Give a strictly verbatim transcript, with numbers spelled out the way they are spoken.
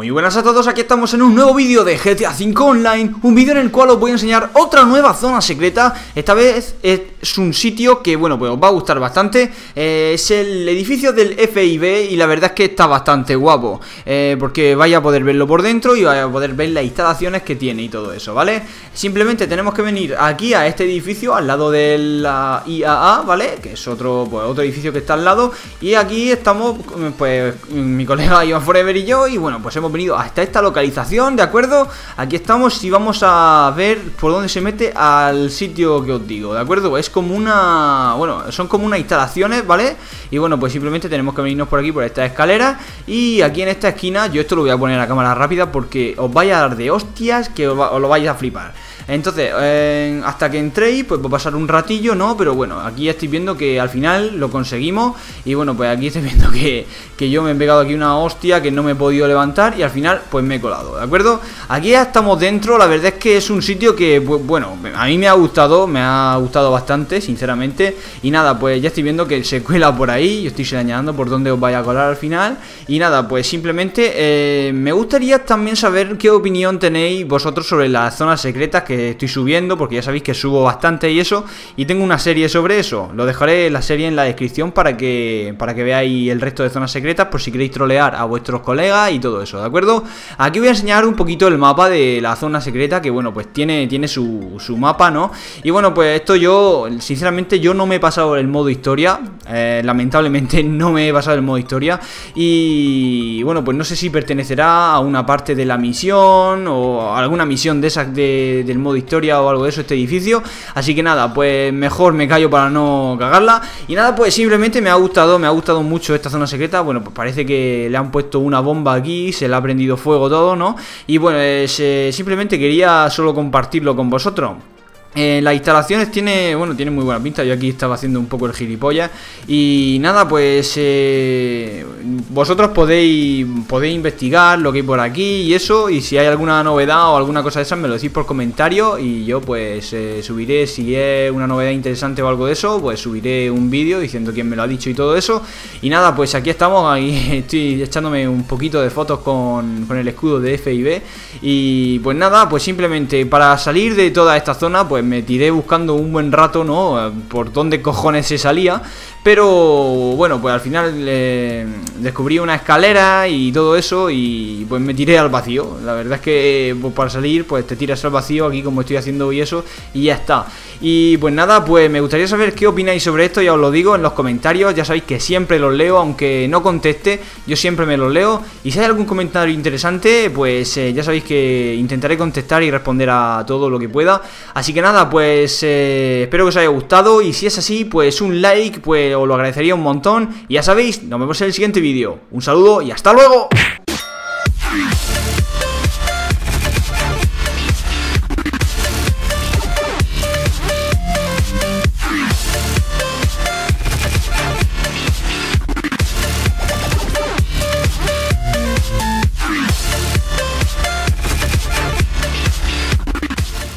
Muy buenas a todos, aquí estamos en un nuevo vídeo de G T A cinco Online. Un vídeo en el cual os voy a enseñar otra nueva zona secreta. Esta vez es un sitio que, bueno, pues os va a gustar bastante. eh, Es el edificio del F I B y la verdad es que está bastante guapo, eh, porque vais a poder verlo por dentro y vais a poder ver las instalaciones que tiene y todo eso, ¿vale? Simplemente tenemos que venir aquí a este edificio, al lado de la I A A, ¿vale? Que es otro, pues, otro edificio que está al lado. Y aquí estamos, pues, mi colega Iván Forever y yo. Y bueno, pues hemos venido hasta esta localización, ¿de acuerdo? Aquí estamos y vamos a ver por dónde se mete al sitio que os digo, ¿de acuerdo? Es como una... bueno, son como unas instalaciones, ¿vale? Y bueno, pues simplemente tenemos que venirnos por aquí, por esta escalera. Y aquí en esta esquina, yo esto lo voy a poner a cámara rápida porque os vaya a dar de hostias que os, va, os lo vais a flipar. Entonces, eh, hasta que entréis, pues va a pasar un ratillo, ¿no? Pero bueno, aquí estoy viendo que al final lo conseguimos. Y bueno, pues aquí estoy viendo que, que yo me he pegado aquí una hostia, que no me he podido levantar y al final pues me he colado, ¿de acuerdo? Aquí ya estamos dentro, la verdad es que es un sitio que, bueno, a mí me ha gustado, me ha gustado bastante, sinceramente. Y nada, pues ya estoy viendo que se cuela por ahí, yo estoy señalando por dónde os vaya a colar al final. Y nada, pues simplemente eh, me gustaría también saber qué opinión tenéis vosotros sobre las zonas secretas que estoy subiendo, porque ya sabéis que subo bastante y eso, y tengo una serie sobre eso. Lo dejaré la serie en la descripción para que para que veáis el resto de zonas secretas, por si queréis trolear a vuestros colegas y todo eso, ¿de acuerdo? Aquí voy a enseñar un poquito el mapa de la zona secreta, que bueno, pues tiene, tiene su, su mapa, ¿no? Y bueno, pues esto yo, sinceramente, yo no me he pasado el modo historia, eh, lamentablemente no me he pasado el modo historia. Y bueno, pues no sé si pertenecerá a una parte de la misión o a alguna misión de esas de, del modo historia o algo de eso, este edificio. Así que nada, pues mejor me callo para no cagarla. Y nada, pues simplemente me ha gustado, me ha gustado mucho esta zona secreta. Bueno, pues parece que le han puesto una bomba aquí, se le ha prendido fuego todo, ¿no? Y bueno, es, eh, simplemente quería solo compartirlo con vosotros. Eh, las instalaciones tiene, bueno, tiene muy buena pinta. Yo aquí estaba haciendo un poco el gilipollas. Y nada, pues eh, vosotros podéis podéis investigar lo que hay por aquí y eso. Y si hay alguna novedad o alguna cosa de esas, me lo decís por comentario. Y yo pues eh, subiré, si es una novedad interesante o algo de eso, pues subiré un vídeo diciendo quién me lo ha dicho y todo eso. Y nada, pues aquí estamos, ahí estoy echándome un poquito de fotos con, con el escudo de F I B. Y pues nada, pues simplemente para salir de toda esta zona, pues me tiré buscando un buen rato, ¿no? Por dónde cojones se salía. Pero bueno, pues al final eh, descubrí una escalera y todo eso. Y pues me tiré al vacío. La verdad es que pues, para salir pues te tiras al vacío, aquí como estoy haciendo hoy eso. Y ya está. Y pues nada, pues me gustaría saber qué opináis sobre esto. Ya os lo digo en los comentarios. Ya sabéis que siempre los leo, aunque no conteste, yo siempre me los leo. Y si hay algún comentario interesante, pues eh, ya sabéis que intentaré contestar y responder a todo lo que pueda. Así que nada, pues eh, espero que os haya gustado. Y si es así, pues un like, pues os lo agradecería un montón. Y ya sabéis, nos vemos en el siguiente vídeo. Un saludo y hasta luego.